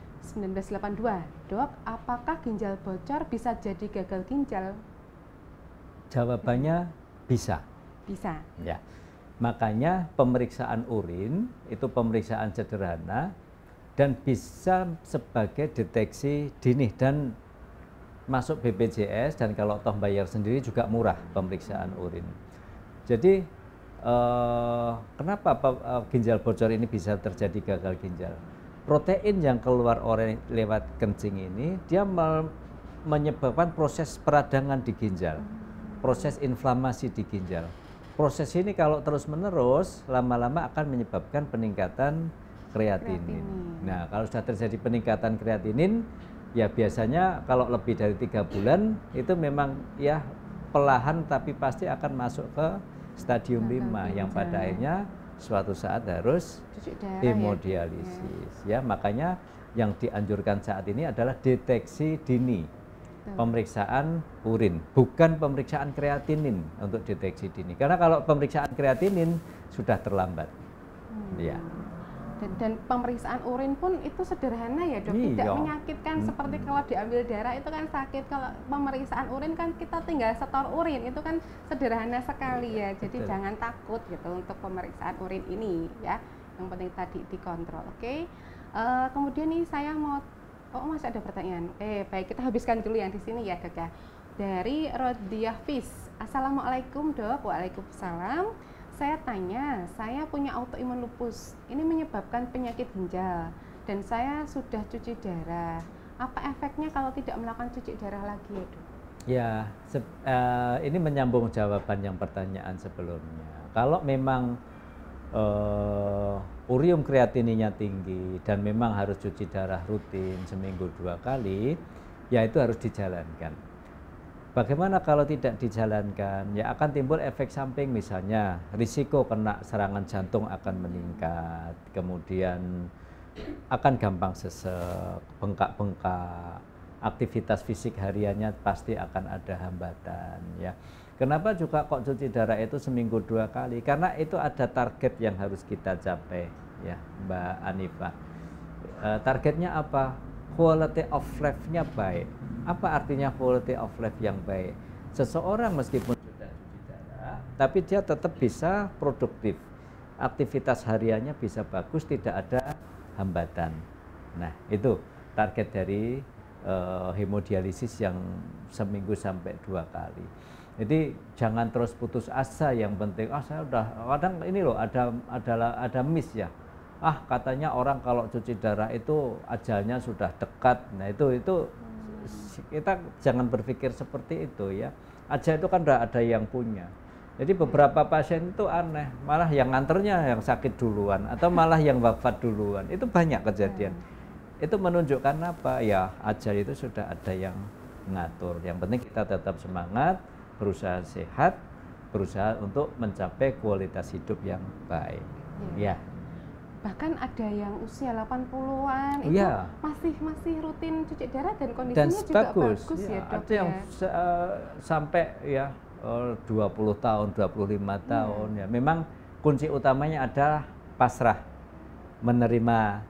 1982. Dok, apakah ginjal bocor bisa jadi gagal ginjal? Jawabannya bisa. Bisa. Ya. Makanya pemeriksaan urin itu pemeriksaan sederhana dan bisa sebagai deteksi dini dan masuk BPJS, dan kalau toh bayar sendiri juga murah pemeriksaan urin. Jadi kenapa ginjal bocor ini bisa terjadi gagal ginjal? Protein yang keluar lewat kencing ini dia menyebabkan proses peradangan di ginjal, proses inflamasi di ginjal. Proses ini kalau terus-menerus lama-lama akan menyebabkan peningkatan kreatinin. Nah, kalau sudah terjadi peningkatan kreatinin, ya biasanya kalau lebih dari 3 bulan itu memang ya perlahan tapi pasti akan masuk ke stadium 5 yang pada akhirnya suatu saat harus hemodialisis. Ya, makanya yang dianjurkan saat ini adalah deteksi dini. Pemeriksaan urin, bukan pemeriksaan kreatinin untuk deteksi dini. Karena kalau pemeriksaan kreatinin sudah terlambat. Ya. Dan pemeriksaan urin pun itu sederhana ya dok, tidak menyakitkan seperti kalau diambil darah itu kan sakit. Kalau pemeriksaan urin kan kita tinggal setor urin, itu kan sederhana sekali ya. Jadi jangan takut gitu untuk pemeriksaan urin ini ya. Yang penting tadi dikontrol. Oke. Kemudian nih saya mau masih ada pertanyaan. Baik, kita habiskan dulu yang di sini ya dok ya. Dari Rodiah Fis. Assalamualaikum dok. Waalaikumsalam. Saya tanya, saya punya autoimun lupus. Ini menyebabkan penyakit ginjal dan saya sudah cuci darah. Apa efeknya kalau tidak melakukan cuci darah lagi ya dok? Ya, ini menyambung jawaban yang pertanyaan sebelumnya. Kalau memang urium kreatininya tinggi dan memang harus cuci darah rutin seminggu 2 kali, ya itu harus dijalankan. Bagaimana kalau tidak dijalankan? Ya akan timbul efek samping, misalnya risiko kena serangan jantung akan meningkat, kemudian akan gampang sesek, bengkak-bengkak, aktivitas fisik hariannya pasti akan ada hambatan. Ya. Kenapa juga kok cuci darah itu seminggu 2 kali? Karena itu ada target yang harus kita capai, ya Mbak Anifa. Targetnya apa? Quality of life-nya baik. Apa artinya quality of life yang baik? Seseorang meskipun sudah cuci darah, tapi dia tetap bisa produktif. Aktivitas hariannya bisa bagus, tidak ada hambatan. Nah, itu target dari hemodialisis yang seminggu sampai 2 kali. Jadi jangan terus putus asa, yang penting saya udah, kadang ini loh ada miss ya. Katanya orang kalau cuci darah itu ajalnya sudah dekat. Nah, itu kita jangan berpikir seperti itu ya. Ajal itu kan udah ada yang punya. Jadi beberapa pasien itu aneh, malah yang nganternya yang sakit duluan atau malah yang wafat duluan. Itu banyak kejadian. Itu menunjukkan apa? Ya, ajal itu sudah ada yang mengatur. Yang penting kita tetap semangat, berusaha sehat, berusaha untuk mencapai kualitas hidup yang baik. Ya. Bahkan ada yang usia 80-an itu masih rutin cuci darah dan kondisinya juga bagus ya, Dok. Ada yang sampai ya 20 tahun, 25 tahun ya. Memang kunci utamanya adalah pasrah, menerima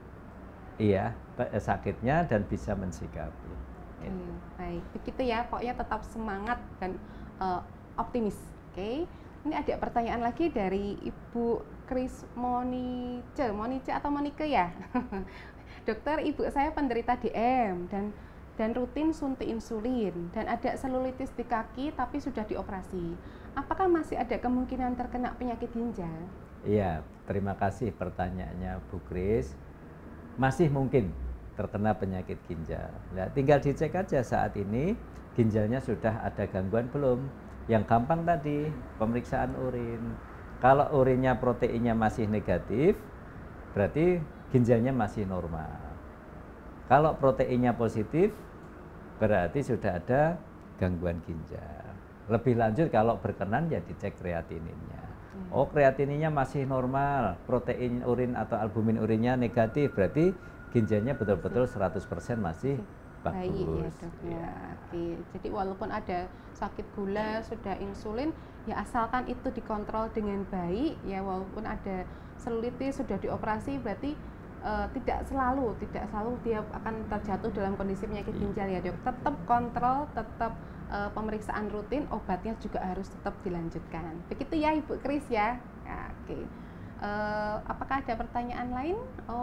sakitnya dan bisa mensikapi. Baik, begitu ya, pokoknya tetap semangat dan optimis. Oke. Ini ada pertanyaan lagi dari Ibu Kris Monice atau Monike ya. Dokter, ibu saya penderita DM dan rutin suntik insulin dan ada selulitis di kaki tapi sudah dioperasi. Apakah masih ada kemungkinan terkena penyakit ginjal? Iya, terima kasih pertanyaannya Bu Kris. Masih mungkin terkena penyakit ginjal. Nah, tinggal dicek aja saat ini ginjalnya sudah ada gangguan belum. Yang gampang tadi pemeriksaan urin. Kalau urinnya proteinnya masih negatif, berarti ginjalnya masih normal. Kalau proteinnya positif, berarti sudah ada gangguan ginjal. Lebih lanjut kalau berkenan ya dicek kreatininnya. Oh, kreatininnya masih normal, protein urin atau albumin urinnya negatif, berarti ginjalnya betul-betul 100% masih bagus. Baik ya, Dok. Ya. Oke. Jadi walaupun ada sakit gula, sudah insulin, ya asalkan itu dikontrol dengan baik, ya walaupun ada selulitis sudah dioperasi, berarti tidak selalu dia akan terjatuh dalam kondisi penyakit ginjal ya, Dok. Tetap kontrol, tetap pemeriksaan rutin, obatnya juga harus tetap dilanjutkan. Begitu ya, Ibu Kris ya. Ya, oke. Apakah ada pertanyaan lain?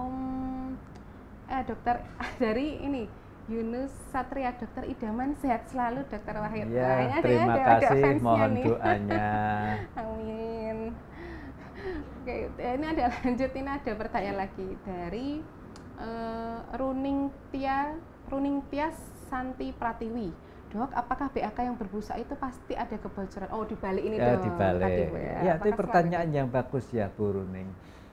Dokter, dari ini Yunus Satria, Dokter idaman sehat selalu, Dokter Wahid. Ya, terima kasih, mohon doanya. Amin. Oke, ini ada pertanyaan lagi dari Runing Tias Santi Pratiwi. Dok, apakah BAK yang berbusa itu pasti ada kebocoran? Oh, dibalik ini dong. Dibalik. Ya, itu pertanyaan yang bagus ya, Bu Runing.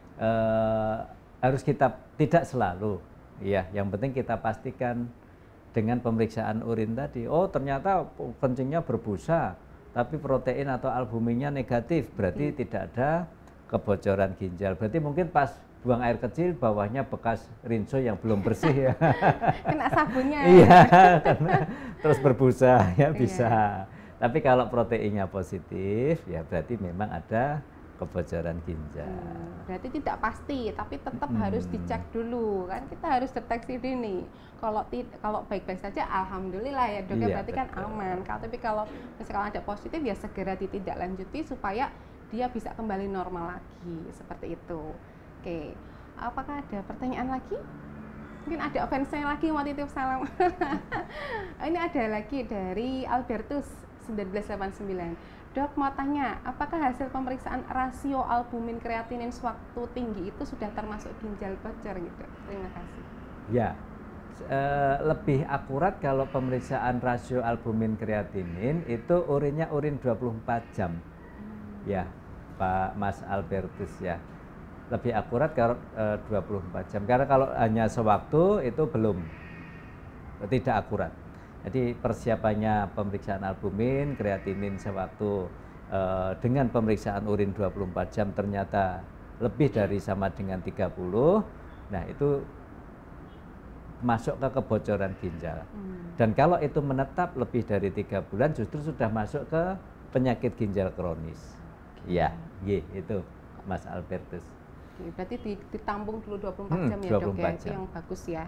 Harus kita tidak selalu. Ya, yang penting kita pastikan dengan pemeriksaan urin tadi. Oh, ternyata kencingnya berbusa, tapi protein atau albuminnya negatif, berarti tidak ada kebocoran ginjal. Berarti mungkin pas buang air kecil bawahnya bekas rinso yang belum bersih ya. Kena sabunnya. Iya, karena terus berbusa ya bisa. Tapi kalau proteinnya positif ya berarti memang ada kebocoran ginjal. Berarti tidak pasti, tapi tetap harus dicek dulu kan, kita harus deteksi dini. Kalau baik-baik saja, alhamdulillah ya Dok, berarti kan aman. Tapi kalau misalkan ada positif ya segera ditindaklanjuti supaya dia bisa kembali normal lagi, seperti itu. Oke, apakah ada pertanyaan lagi? Mungkin ada fansnya lagi mau titip salam. Ini ada lagi dari Albertus 1989. Dok, mau tanya, apakah hasil pemeriksaan rasio albumin kreatinin sewaktu tinggi itu sudah termasuk ginjal bocor gitu? Terima kasih. Ya, lebih akurat kalau pemeriksaan rasio albumin kreatinin itu urinnya urin 24 jam. Ya, Pak Mas Albertus ya. Lebih akurat kalau 24 jam. Karena kalau hanya sewaktu itu belum, tidak akurat. Jadi persiapannya pemeriksaan albumin, kreatinin sewaktu dengan pemeriksaan urin 24 jam ternyata lebih dari sama dengan 30. Nah, itu masuk ke kebocoran ginjal. Dan kalau itu menetap lebih dari 3 bulan justru sudah masuk ke penyakit ginjal kronis. Ya, itu Mas Albertus. Oke, berarti ditampung dulu 24 jam ya, Dok ya, itu yang bagus ya.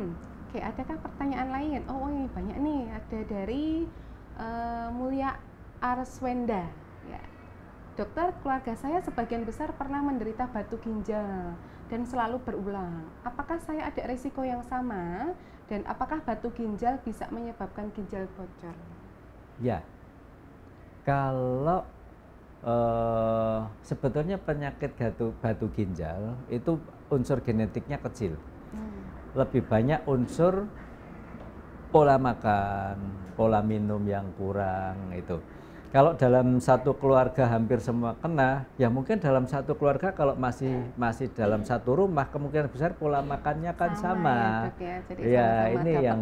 Oke, adakah pertanyaan lain? Oh, ini banyak nih. Ada dari Mulia Arswenda. Ya. Dokter, keluarga saya sebagian besar pernah menderita batu ginjal dan selalu berulang. Apakah saya ada risiko yang sama dan apakah batu ginjal bisa menyebabkan ginjal bocor? Ya, kalau sebetulnya penyakit batu ginjal itu unsur genetiknya kecil. Lebih banyak unsur pola makan, pola minum yang kurang itu. Kalau dalam satu keluarga hampir semua kena, ya mungkin dalam satu keluarga kalau masih dalam satu rumah kemungkinan besar pola makannya kan sama. Ya, Dok, ya. Jadi ya sama-sama ini yang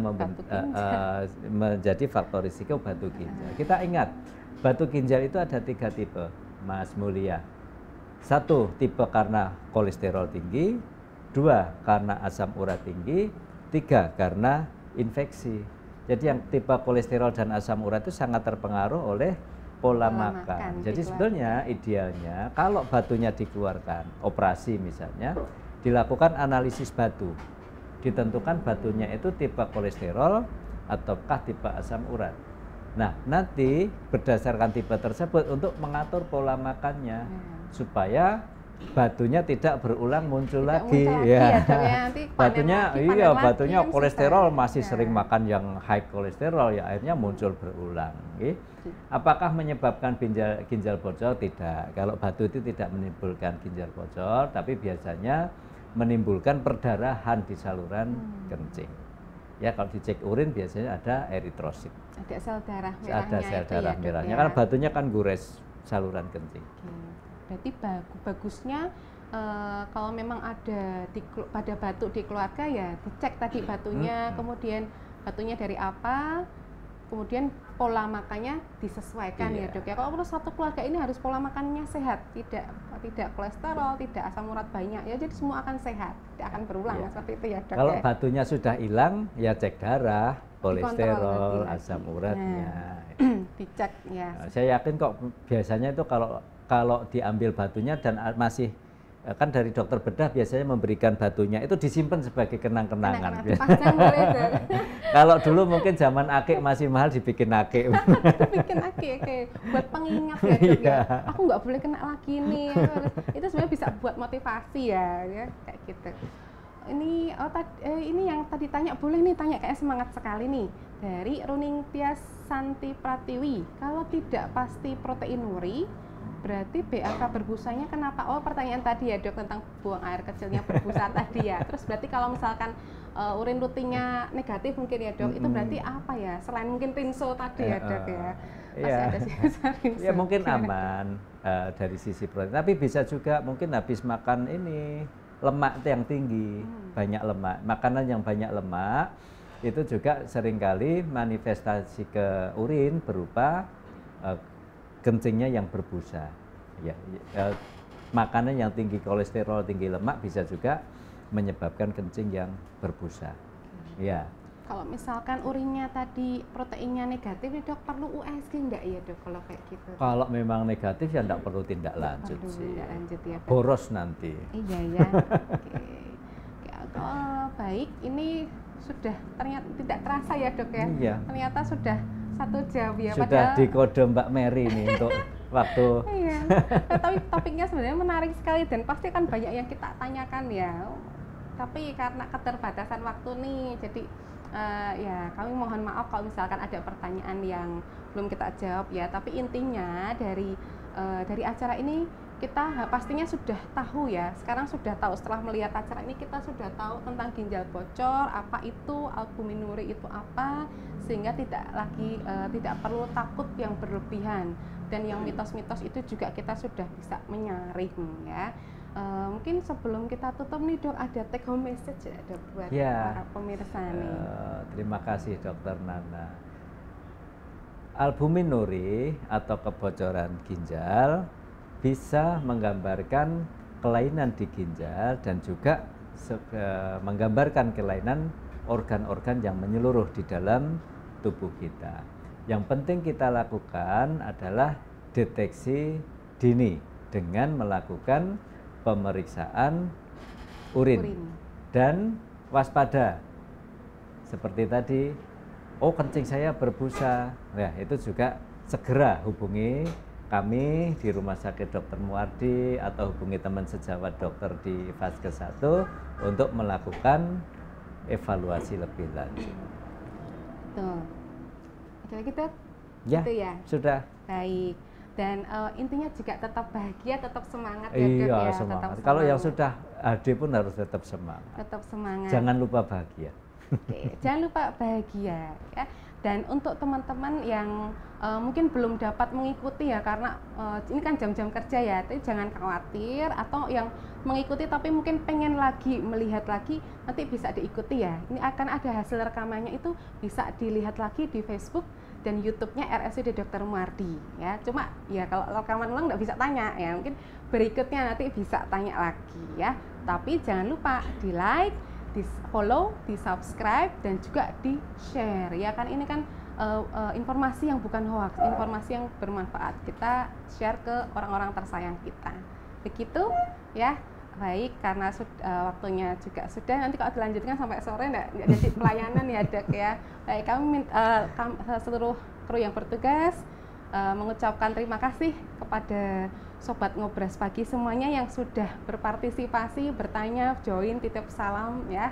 menjadi faktor risiko batu ginjal. Kita ingat, batu ginjal itu ada 3 tipe, Mas Mulia. 1 tipe karena kolesterol tinggi, 2 karena asam urat tinggi, 3 karena infeksi. Jadi yang tipe kolesterol dan asam urat itu sangat terpengaruh oleh pola makan. Jadi sebetulnya idealnya kalau batunya dikeluarkan, operasi misalnya, dilakukan analisis batu. Ditentukan batunya itu tipe kolesterol ataukah tipe asam urat. Nah, nanti berdasarkan tipe tersebut untuk mengatur pola makannya supaya batunya tidak berulang muncul lagi. Ya. Batunya kolesterol masih sering makan yang high kolesterol ya akhirnya muncul berulang. Apakah menyebabkan ginjal bocor? Tidak. Kalau batu itu tidak menimbulkan ginjal bocor, tapi biasanya menimbulkan perdarahan di saluran kencing. Ya, kalau dicek urin biasanya ada eritrosit. Ada sel darah merahnya. Ada sel darah merahnya karena batunya kan gores saluran kencing. Berarti bagusnya kalau memang ada pada batu di keluarga ya dicek tadi batunya, kemudian batunya dari apa, kemudian pola makannya disesuaikan ya Dok ya. Kalau menurut satu keluarga ini harus pola makannya sehat, tidak kolesterol, tidak asam urat banyak ya, jadi semua akan sehat, tidak akan berulang seperti itu ya Dok. Kalau batunya sudah hilang ya cek darah, kolesterol, asam uratnya. Dicek ya. Saya yakin kok biasanya itu kalau diambil batunya dan masih kan dari dokter bedah biasanya memberikan batunya itu disimpan sebagai kenang-kenangan. Kalau dulu mungkin zaman akik masih mahal dibikin akik. Dibikin akik, buat pengingat ya Dok ya. Aku nggak boleh kena lagi nih. Itu sebenarnya bisa buat motivasi ya kayak gitu. Ini ini yang tadi tanya, boleh nih tanya, kayak semangat sekali nih dari Runing Tias Santi Pratiwi. Kalau tidak pasti protein nuri, berarti BAK berbusanya kenapa? Oh, pertanyaan tadi ya Dok tentang buang air kecilnya berbusa tadi ya. Terus berarti kalau misalkan urin rutinnya negatif mungkin ya Dok, itu berarti apa ya? Selain mungkin rinso tadi ya Dok ya. Masih ada sisa rinso. Ya mungkin aman dari sisi protein, tapi bisa juga mungkin habis makan ini lemak yang tinggi, banyak lemak. Makanan yang banyak lemak itu juga seringkali manifestasi ke urin berupa kencingnya yang berbusa. Makanan yang tinggi kolesterol, tinggi lemak bisa juga menyebabkan kencing yang berbusa. Ya. Kalau misalkan urinnya tadi proteinnya negatif, ya Dok, perlu USG enggak ya Dok kalau kayak gitu? Kalau memang negatif ya enggak perlu tindak lanjut sih. Tindak lanjut ya Dok. Boros nanti. Iya ya. Oke. Baik, ini sudah ternyata tidak terasa ya Dok ya. Iya. Ternyata sudah 1 jam ya. Sudah di kode Mbak Mary nih untuk waktu. Iya. Tapi topiknya sebenarnya menarik sekali dan pasti kan banyak yang kita tanyakan ya. Tapi karena keterbatasan waktu nih, jadi ya kami mohon maaf kalau misalkan ada pertanyaan yang belum kita jawab ya. Tapi intinya dari acara ini kita pastinya sudah tahu ya. Sekarang sudah tahu, setelah melihat acara ini kita sudah tahu tentang ginjal bocor, apa itu, albuminuri itu apa, sehingga tidak perlu takut yang berlebihan. Dan yang mitos-mitos itu juga kita sudah bisa menyaring ya. Mungkin sebelum kita tutup nih Dok, ada take home message ya Dok buat para pemirsa nih. Terima kasih Dokter Nana. Albuminuri atau kebocoran ginjal bisa menggambarkan kelainan di ginjal dan juga menggambarkan kelainan organ-organ yang menyeluruh di dalam tubuh kita. Yang penting kita lakukan adalah deteksi dini dengan melakukan pemeriksaan urin dan waspada. Seperti tadi, oh kencing saya berbusa. Nah, itu juga segera hubungi kami di Rumah Sakit Dr. Muwardi atau hubungi teman sejawat dokter di Vaskes 1 untuk melakukan evaluasi lebih lanjut. Tuh. Ada lagi Dok? Ya, Gitu ya? sudah. Baik. Dan intinya juga tetap bahagia, tetap semangat ya Dok Iya, ya. semangat. Tetap Kalau yang semangat. sudah AD pun harus tetap semangat. Tetap semangat. Jangan lupa bahagia. Oke, jangan lupa bahagia ya. Dan untuk teman-teman yang mungkin belum dapat mengikuti ya karena ini kan jam-jam kerja ya, tapi jangan khawatir. Atau yang mengikuti tapi mungkin pengen lagi melihat lagi, nanti bisa diikuti ya. Ini akan ada hasil rekamannya, itu bisa dilihat lagi di Facebook dan YouTube-nya RSUD Dr. Muwardi ya. Cuma ya kalau rekaman ulang nggak bisa tanya ya, mungkin berikutnya nanti bisa tanya lagi ya. Tapi jangan lupa di like, di follow, di subscribe, dan juga di share ya kan. Ini kan informasi yang bukan hoax, informasi yang bermanfaat, kita share ke orang-orang tersayang kita, begitu ya. Baik, karena waktunya juga sudah, nanti kalau dilanjutkan sampai sore nggak jadi pelayanan ya Dok ya. Baik, kami seluruh kru yang bertugas mengucapkan terima kasih kepada Sobat Ngobras Pagi semuanya yang sudah berpartisipasi, bertanya, join, titip salam ya.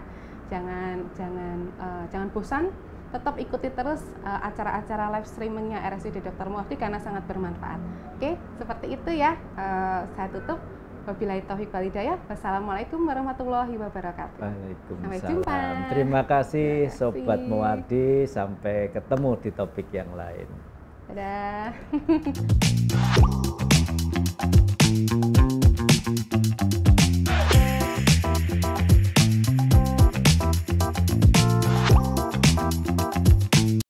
Jangan bosan, tetap ikuti terus acara-acara live streamingnya RSUD Dr. Muwardi karena sangat bermanfaat. Oke, seperti itu ya. Saya tutup. Wabillahi taufiq wal hidayah. Wassalamualaikum warahmatullahi wabarakatuh. Waalaikumsalam. Sampai jumpa. Terima kasih Terima kasih. Sobat Muwardi, sampai ketemu di topik yang lain. Dadah.